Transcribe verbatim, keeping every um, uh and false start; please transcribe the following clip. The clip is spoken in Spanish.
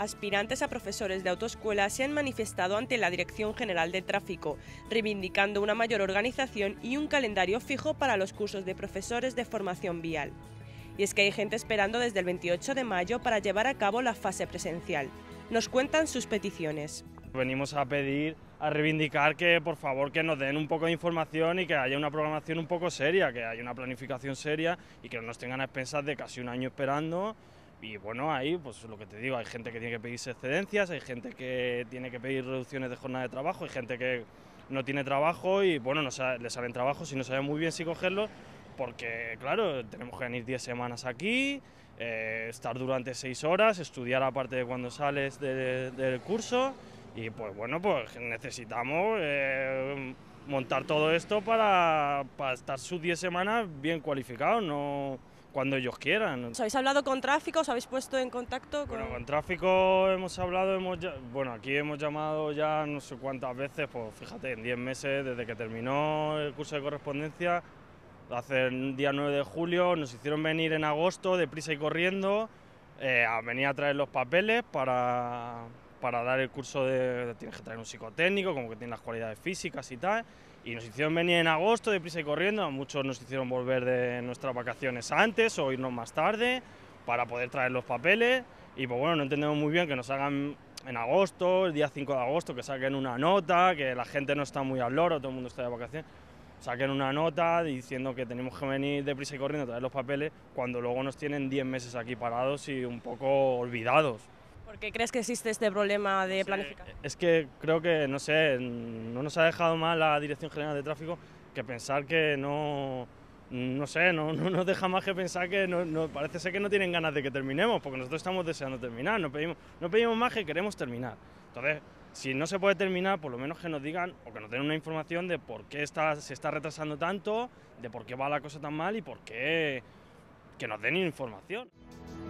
Aspirantes a profesores de autoescuela se han manifestado ante la Dirección General de Tráfico, reivindicando una mayor organización y un calendario fijo para los cursos de profesores de formación vial. Y es que hay gente esperando desde el veintiocho de mayo para llevar a cabo la fase presencial. Nos cuentan sus peticiones. Venimos a pedir, a reivindicar que por favor que nos den un poco de información y que haya una programación un poco seria, que haya una planificación seria y que no nos tengan a expensas de casi un año esperando. Y bueno, ahí pues lo que te digo, hay gente que tiene que pedirse excedencias, hay gente que tiene que pedir reducciones de jornada de trabajo, hay gente que no tiene trabajo y bueno, no sabe, le salen trabajos y no sabe muy bien si cogerlos, porque claro, tenemos que venir diez semanas aquí, eh, estar durante seis horas, estudiar aparte de cuando sales de, del curso y pues bueno, pues necesitamos eh, montar todo esto para, para estar sus diez semanas bien cualificados, no cuando ellos quieran. ¿Os habéis hablado con Tráfico? ¿Os habéis puesto en contacto con...? Bueno, con Tráfico hemos hablado, hemos, bueno, aquí hemos llamado ya no sé cuántas veces, pues fíjate, en diez meses desde que terminó el curso de correspondencia, hace el día nueve de julio, nos hicieron venir en agosto, deprisa y corriendo, eh, a venir a traer los papeles para, para dar el curso de... Tienes que traer un psicotécnico, como que tiene las cualidades físicas y tal, y nos hicieron venir en agosto, deprisa y corriendo, a muchos nos hicieron volver de nuestras vacaciones antes o irnos más tarde para poder traer los papeles, y pues bueno, no entendemos muy bien que nos hagan en agosto, el día cinco de agosto, que saquen una nota, que la gente no está muy al loro, todo el mundo está de vacaciones, saquen una nota diciendo que tenemos que venir deprisa y corriendo a traer los papeles, cuando luego nos tienen diez meses aquí parados y un poco olvidados. ¿Por qué crees que existe este problema de Sí, planificación? es que creo que, no sé, no nos ha dejado mal la Dirección General de Tráfico que pensar que no, no sé, no, no nos deja más que pensar que no, no, parece ser que no tienen ganas de que terminemos, porque nosotros estamos deseando terminar, no pedimos, no pedimos más que queremos terminar. Entonces, si no se puede terminar, por lo menos que nos digan o que nos den una información de por qué está, se está retrasando tanto, de por qué va la cosa tan mal y por qué, que nos den información.